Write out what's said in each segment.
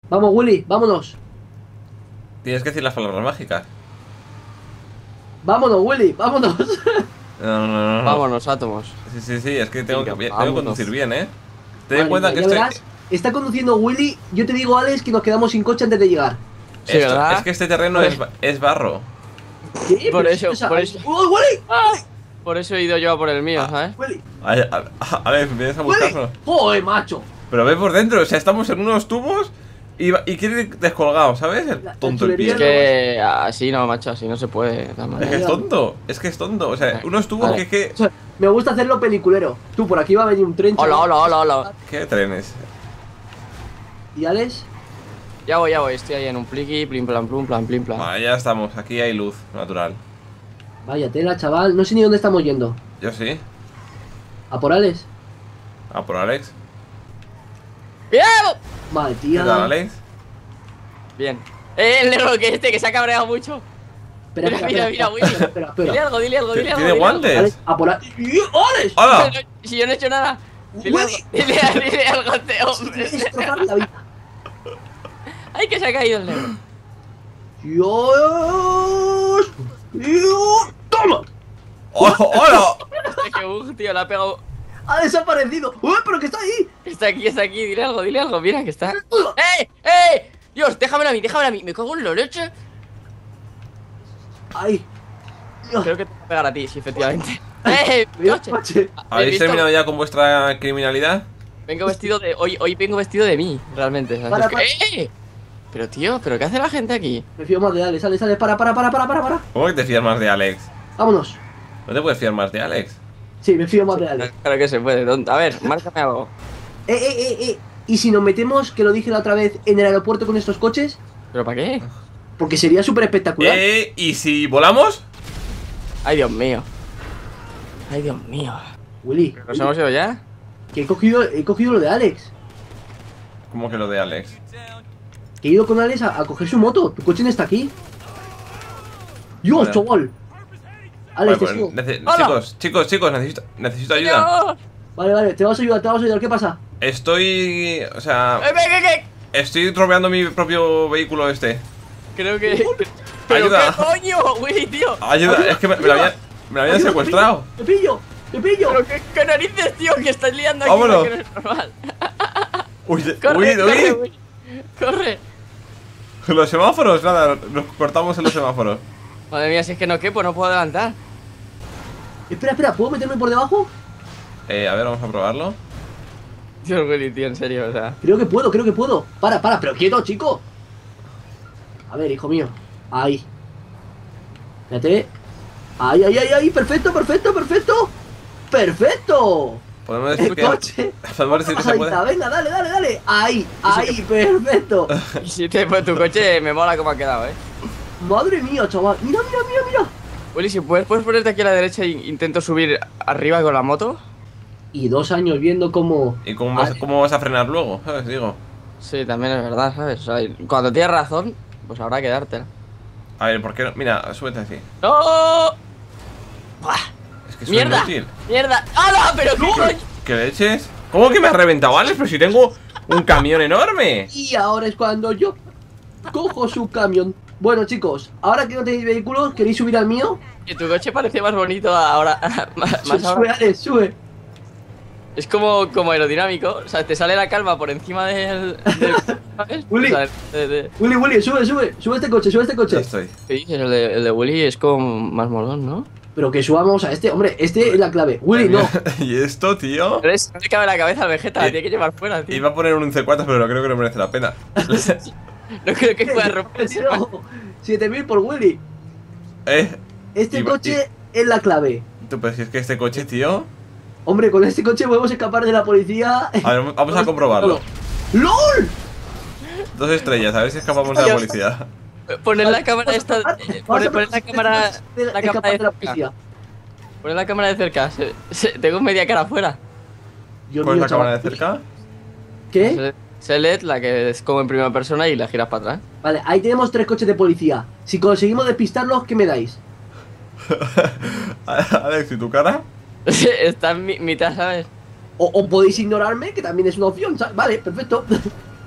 Vamos, Willy, vámonos. Tienes que decir las palabras mágicas. Vámonos, Willy, vámonos. No. Vámonos, átomos. Sí, es que tengo Venga, que vámonos. conducir bien, Ten Madre en cuenta mía, que ya estoy... verás, está conduciendo Willy. Yo te digo, Alex, que nos quedamos sin coche antes de llegar. Sí, ¿verdad? Es que este terreno es barro. ¿Qué? Por Pero eso, si- por eso. ¡Uy, Willy! Por eso he ido yo a por el mío, ¿sabes? Willy, A ver, vienes a Willy. buscarlo. ¡Joder, macho! Pero ve por dentro, o sea, estamos en unos tubos y quiere ir descolgado, ¿sabes? El La tonto el chulería pie. Es que así no, macho, así no se puede. De todas Es maneras. que es tonto, o sea, unos tubos Vale. que... O sea, me gusta hacerlo peliculero. Tú, por aquí va a venir un tren. Hola, chaval. hola. ¿Qué trenes? ¿Y Alex? Ya voy, estoy ahí en un pliqui, plim plan, plum, plan, plim plan. Vale, ya estamos, aquí hay luz natural. Vaya tela, chaval. No sé ni dónde estamos yendo. Yo sí. ¿A por Alex? ¿A por Alex? ¡Bien! Vale, ¿Qué tía. tal, Alex? Bien. El negro que se ha cabreado mucho. Espera, Mira, Willy. espera. Dile algo. ¿Tiene guantes? Alex, a por Alex. ¡Alex! ¡Hola! Si yo no he hecho nada. Dile algo a este hombre. Destrozar la vida. Ay, que se ha caído el negro. Dios. ¡Toma! ¡Oh, ¡Hola! Que tío, la ha pegado. ¡Ha desaparecido! ¡Uy, pero que está ahí! Está aquí, dile algo, mira que está. ¡Eh! Dios, déjamelo a mí, me cago en la leche. ¡Ay! Dios. Creo que te va a pegar a ti, sí, efectivamente. Dios, Coche. coche. ¿Habéis visto? terminado ya con vuestra criminalidad? Vengo vestido de. Hoy vengo vestido de mí, realmente. ¿sabes? Para, Es que- Pero tío, ¿pero qué hace la gente aquí? Me fío más de Alex. Alex, para. ¿Cómo que te fías más de Alex? Vámonos. ¿No te puedes fiar más de Alex? Sí, me fío más de Alex. Claro que se puede, tonto. A ver, márcame algo. ¿Y si nos metemos, que lo dije la otra vez, en el aeropuerto con estos coches? ¿Pero para qué? Porque sería súper espectacular. ¿Y si volamos? Ay, Dios mío. Willy, ¿Nos hemos ido ya? que he cogido lo de Alex. ¿Cómo que lo de Alex? Que he ido con Alex a coger su moto. Tu coche no está aquí. Dios, Vale. chaval. Vale, Alex, pues, te sigo. ¡Hola! chicos, necesito ayuda. ¡No! Vale, te vas a ayudar, ¿qué pasa? Estoy... O sea... ¿Qué? Estoy tropeando mi propio vehículo este. Creo que. ¿Pero Ayuda. qué coño, Willy, tío? Ayuda, es que me lo habían secuestrado. ¡Te pillo! ¿Pero qué narices, tío? Que estás liando aquí, Vámonos. que no es normal. Uy, Corre, Willy. corre. Los semáforos, nada, nos cortamos en los semáforos. Madre mía, si es que no quepo, no puedo adelantar. Espera, ¿puedo meterme por debajo? A ver, vamos a probarlo. Dios, Willy, tío, en serio, o sea. Creo que puedo. Para, pero quieto, chico. A ver, hijo mío. Ahí. Espérate. Ahí. Perfecto. Podemos El decir que... coche. Podemos decir que se puede... Pasadita, venga, dale. Ahí, perfecto. Y si te pues tu coche me mola cómo ha quedado, Madre mía, chaval. Mira. Willy, si puedes ponerte aquí a la derecha e intento subir arriba con la moto. Y 2 años viendo cómo... ¿Y cómo vas a frenar luego? ¿Sabes? Digo. Sí, también es verdad, ¿sabes? O sea, cuando tienes razón, pues habrá que dártela. A ver, ¿por qué no? Mira, súbete así. ¡No! ¡Buah! Es que es ¡Mierda! inútil. ¡Mierda! ¡Hala! ¿Pero qué coño! ¿Qué leches? ¿Cómo que me has reventado, Alex? Pero si tengo un camión enorme. Y ahora es cuando yo cojo su camión. Bueno, chicos, ahora que no tenéis vehículos, ¿queréis subir al mío? Que tu coche parece más bonito ahora. más Sube, ahora. Alex, sube. Es como aerodinámico. O sea, te sale la calma por encima ¿sabes? Willy. O sea, Willy, sube. Sube este coche. Ya estoy. ¿Qué dices? El de Willy es como más molón, ¿no? Pero que subamos a este, hombre, este es la clave. Willy, no. ¿Y esto, tío? Pero no le cabe la cabeza al Vegeta, la tiene que llevar fuera, tío. Iba a poner un C4, pero creo que no merece la pena. No creo que pueda romper. No, 7000 por Willy. Este Y- coche es la clave. Tú, pero si es que este coche, tío... Hombre, con este coche podemos escapar de la policía. A ver, vamos a comprobarlo. ¡LOL! 2 estrellas, a ver si escapamos de la policía. Poner la cámara esta. Poner la cámara. La cámara de la de policía. cerca. Poner la cámara de cerca. Tengo media cara afuera. Dios ¿Cuál es mío, la cámara chaval. de cerca? ¿Qué? Select, la que es como en primera persona y la giras para atrás. Vale, ahí tenemos 3 coches de policía. Si conseguimos despistarlos, ¿qué me dais? Alex, ¿y tu cara? Está en mitad, ¿sabes? O podéis ignorarme, que también es una opción. ¿sabes? Vale, perfecto.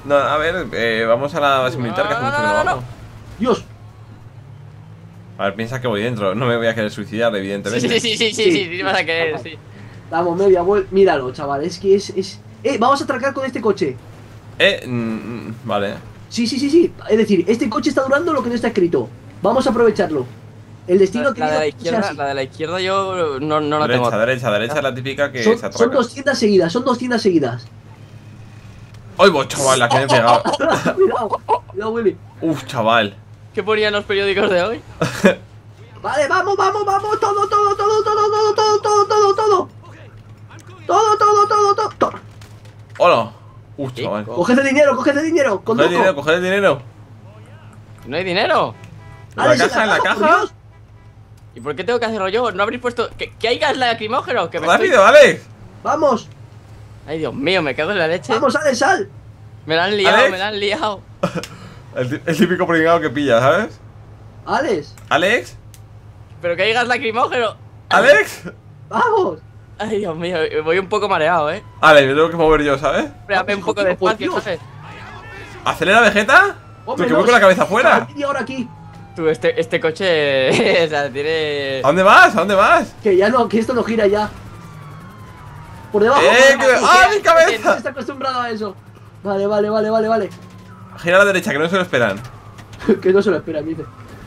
No, a ver, vamos a la base militar que hace mucho que no vamos. Dios. A ver, piensa que voy dentro. No me voy a querer suicidar, evidentemente. Sí, vas a querer, sí. Damos media vuelta. Míralo, chaval. Es que es. Vamos a atracar con este coche. Vale. Sí. Es decir, este coche está durando lo que no está escrito. Vamos a aprovecharlo. El destino La de la izquierda yo no la tengo. Derecha es la típica que se atraca. Son 2 tiendas seguidas. ¡Ay, vos, chaval! La que me he pegado. Cuidado, Willy. Uf, chaval. ¿Qué ponían los periódicos de hoy? Vale, vamos. Todo. ¡Hola! Uf, chaval. Coge ese dinero. Coge el dinero. ¿No hay dinero? ¿En la caja? por Dios. ¿Y por qué tengo que hacerlo yo? ¿No habréis puesto que hay gas lacrimógeno? Que me ¡Rápido, Alex! Vamos, Ay, Dios mío, me cago en la leche. vamos, sal. Me la han liado, ¿Alex? El típico pringado que pilla, ¿sabes? Alex, Pero que hay gas lacrimógeno. ¿Alex? vamos. Ay, Dios mío, voy un poco mareado, Alex, me tengo que mover yo, ¿sabes? Espérame un poco de espacio, Dios. ¿sabes? ¿Acelera, Vegeta? Hombre, Que voy con la cabeza afuera. Y ahora aquí. Tú, este coche, o sea, tiene... ¿A dónde vas? Que ya no, que esto no gira ya. Por debajo. ¡Ah, mi No cabeza! está acostumbrado a eso. Vale. Gira a la derecha, que no se lo esperan. Que no se lo espera, dice.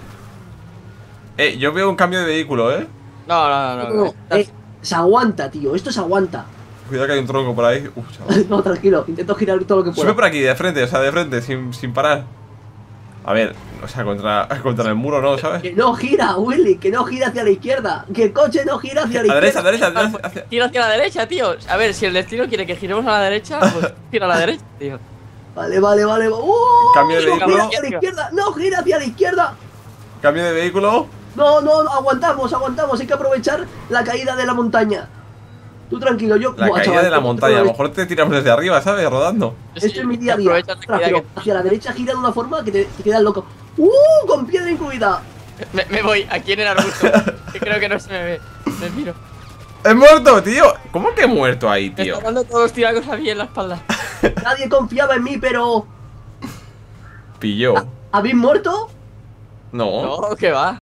Yo veo un cambio de vehículo, No. Se aguanta, tío. Esto se aguanta. Cuidado que hay un tronco por ahí. Uf, chaval. No, tranquilo. Intento girar todo lo que Sube pueda. por aquí, de frente, sin parar. A ver, o sea, contra el muro no, ¿sabes? Que no gira, Willy. Que no gira hacia la izquierda. Que el coche no gira hacia la izquierda. Derecha. Tira hacia la derecha, tío. A ver, si el destino quiere que giremos a la derecha, pues gira a la derecha, tío. Vale. Cambio de No vehículo. gira hacia la izquierda. No gira hacia la izquierda. Cambio de vehículo. No, aguantamos. Hay que aprovechar la caída de la montaña. Tú tranquilo, yo. La Buah, caída chaval, de la montaña. A lo mejor te tiramos desde arriba, ¿sabes? Rodando. Esto es mi día a día. Aprovecha la Ostras, caída pero hacia la derecha gira de una forma que te quedas loco. Con piedra incluida. Me voy aquí en el arbusto. Que creo que no se me ve. Me miro. ¡He muerto, tío! ¿Cómo que he muerto ahí, Me tío? están dando todos los tiracos a mí en la espalda. Nadie confiaba en mí, pero. Pilló. ¿Habéis muerto? No. No, que va.